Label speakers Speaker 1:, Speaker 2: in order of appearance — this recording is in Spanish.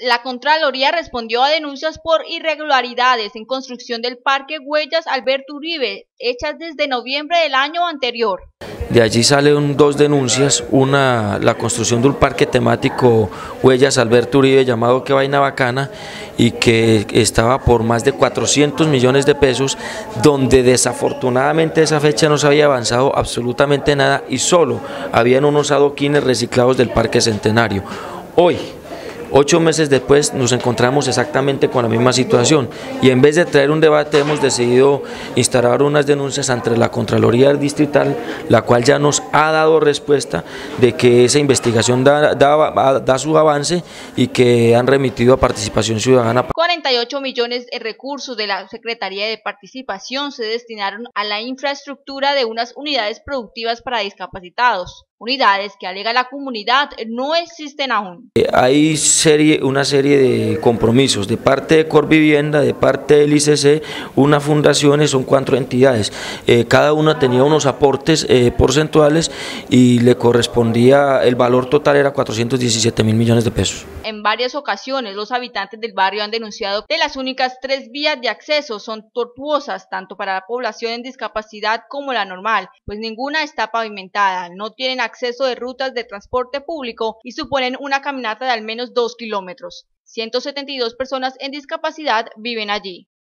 Speaker 1: La Contraloría respondió a denuncias por irregularidades en construcción del Parque Huellas Alberto Uribe, hechas desde noviembre del año anterior.
Speaker 2: De allí salen dos denuncias, una, la construcción de un parque temático Huellas Alberto Uribe llamado Qué Vaina Bacana, y que estaba por más de 400 millones de pesos, donde desafortunadamente a esa fecha no se había avanzado absolutamente nada y solo habían unos adoquines reciclados del Parque Centenario. Hoy, 8 meses después, nos encontramos exactamente con la misma situación y en vez de traer un debate hemos decidido instalar unas denuncias ante la Contraloría Distrital, la cual ya nos ha dado respuesta de que esa investigación da su avance y que han remitido a Participación Ciudadana.
Speaker 1: 48 millones de recursos de la Secretaría de Participación se destinaron a la infraestructura de unas unidades productivas para discapacitados, unidades que alega la comunidad no existen aún.
Speaker 2: Hay una serie de compromisos de parte de Corvivienda, de parte del ICC, unas fundaciones, son 4 entidades, cada una tenía unos aportes porcentuales y le correspondía, el valor total era 417.000 millones de pesos.
Speaker 1: En varias ocasiones los habitantes del barrio han denunciado que las únicas 3 vías de acceso son tortuosas tanto para la población en discapacidad como la normal, pues ninguna está pavimentada, no tienen acceso de rutas de transporte público y suponen una caminata de al menos 2 kilómetros. 172 personas en discapacidad viven allí.